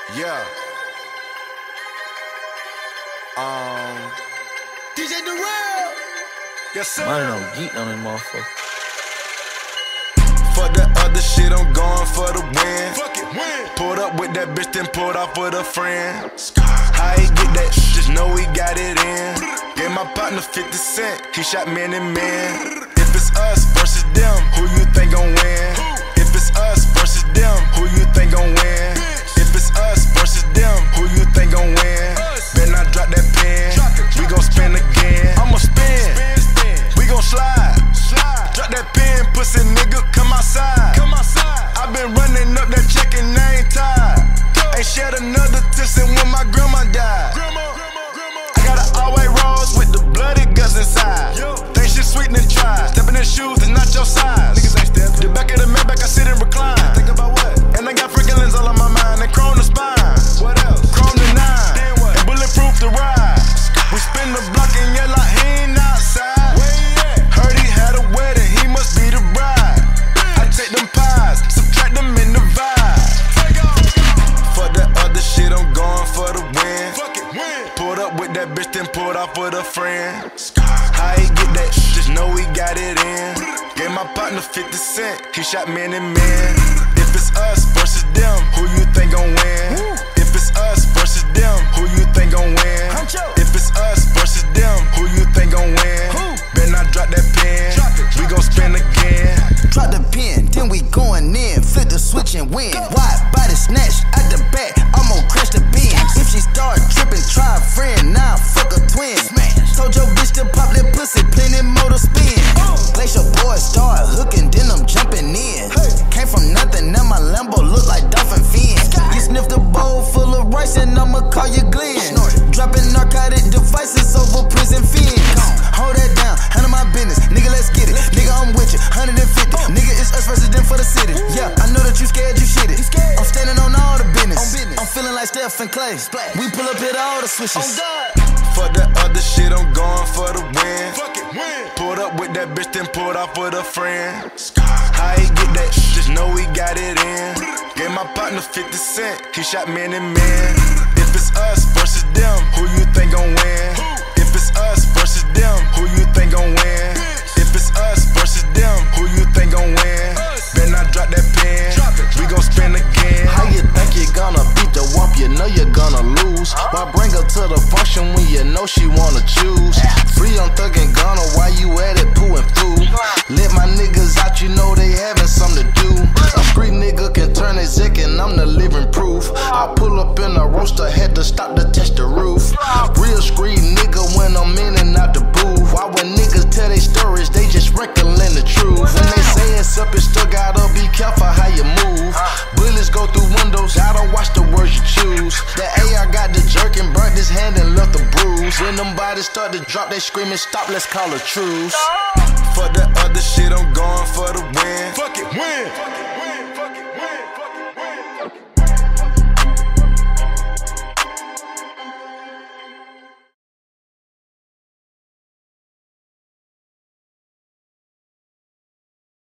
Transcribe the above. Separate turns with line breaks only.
Yeah. DJ Durrell. Yes, sir.
I don't know, geek on this motherfucker.
Fuck that other shit, I'm going for the win. Fuck it, win. Pulled up with that bitch, then pulled off with a friend. How he get that shit, just know he got it in. Gave my partner 50 cents, he shot man and man. If it's us versus them, who you think gon' win? If it's us versus them, who you think gon' win? If it's us versus them, who you think gon' win? Better not drop that pen, we gon' spin again. I'ma spin, we gon' slide. Drop that pen, pussy nigga, come outside. I been running up that check and I ain't tired. Ain't shed another tear since when my grandma died. I got an all-white rose with the bloody guts inside. Think shit sweet and try. Stepping in shoes is not your size. Niggas ain't step. The back of the Maybach, I sit and recline. Think about what? And I got freaking lens all on my mind. And chrome the spine. What else? Chrome the 9. And bulletproof the ride. We spin the block and yell like he ain't outside. Heard he had a wedding, he must be the bride. I take them pies, subtract them in the vibe. Fuck that other shit, I'm going for the win. Pulled up with that bitch, then pulled off with a friend. How he get that shit, just know he got it in. Gave my partner 50 cents, he shot man and man. If it's us versus them, who you think gon' win? If it's us versus them, who you think gon' win? If it's us versus them, who you think gon' win? Better not drop that pen, we gon' spin again.
Drop the pen, then we going in. Flip the switch and win. Wide body snatch out the back, I'm gon' crash the bin. If she start tripping, try a friend, now fuck a twin. Told your bitch to pop that pussy, plenty motor spin. Glacier boy start hooking, then I'm jumping in. Came from nothing, now my Lambo look like dolphin fin. You sniffed a bowl full of rice and I'ma call you Glenn. Dropping narcotic devices over prison fins. Hold that down, handle my business. Nigga, let's get it. Nigga, I'm with you, 150. Nigga, it's us versus them for the city. Yeah, I know that you scared, you shit it. I'm standing on all the business. I'm feeling like Steph and Clay. We pull up, hit all the switches.
Fuck that other shit, I'm going for the win. Pulled up with that bitch, then pulled off with a friend. How he get that shit, just know he got it in. Gave my partner 50 cents, he shot man and man. If it's us versus them, who you think gon' win? If it's us versus them, who you think gon' win? If it's us versus them, who you think gon' win? Better not drop that pen, we gon' spin again.
How you think you're gonna beat the wump? You know you're gonna lose. Why bring her to the function when you know she wanna choose? Free on Thug and Gunna, why you at it pooing through? Let my niggas out, you know they having something to do. A street nigga can turn his zick and I'm the living proof. I pull up in a roaster, had to stop to test the roof. Real street nigga when I'm in and out the booth. Why when niggas tell they stories, they just wrinkling the truth. When they say it's up, it's still gotta be careful how you move. Bullets go through windows, gotta watch the words you choose. The AR got the jerk and burnt his hand and left the bruise. When them bodies start to drop, they screaming, stop, let's call a truce.
Fuck that other shit, I'm going for the win.